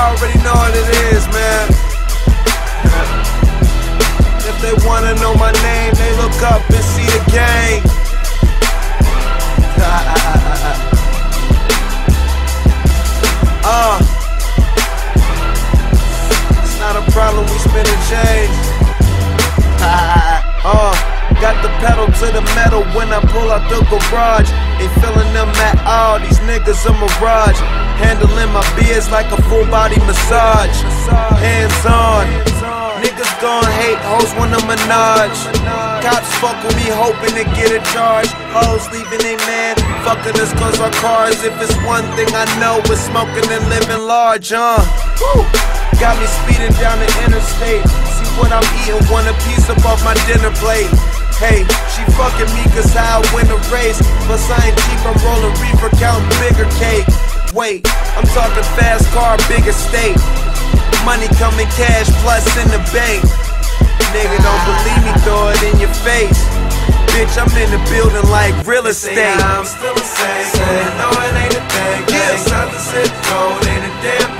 already know what it is, man. If they wanna know my name, they look up and see the game. It's not a problem, we spinning change. Got the pedal to the metal when I pull out the garage. Ain't feeling them at all, these niggas a mirage. Handling my beers like a full body massage. Hands on, niggas gon' hate, hoes want a menage. Cops fuck with me hoping to get a charge. Hoes leaving they man, fucking us cause our cars. If it's one thing I know, it's smoking and living large, Woo. Got me speeding down the interstate. See what I'm eating, want a piece up off my dinner plate. Hey, she fucking me cause I win a race. Plus I ain't cheap, I'm rolling reefer, counting bigger cake. Wait, I'm talking fast car, big estate. Money coming cash plus in the bank. Nigga don't believe me, throw it in your face. Bitch, I'm in the building like real estate. I'm still the same, I know it ain't a thing. It's not the zip code, ain't a damn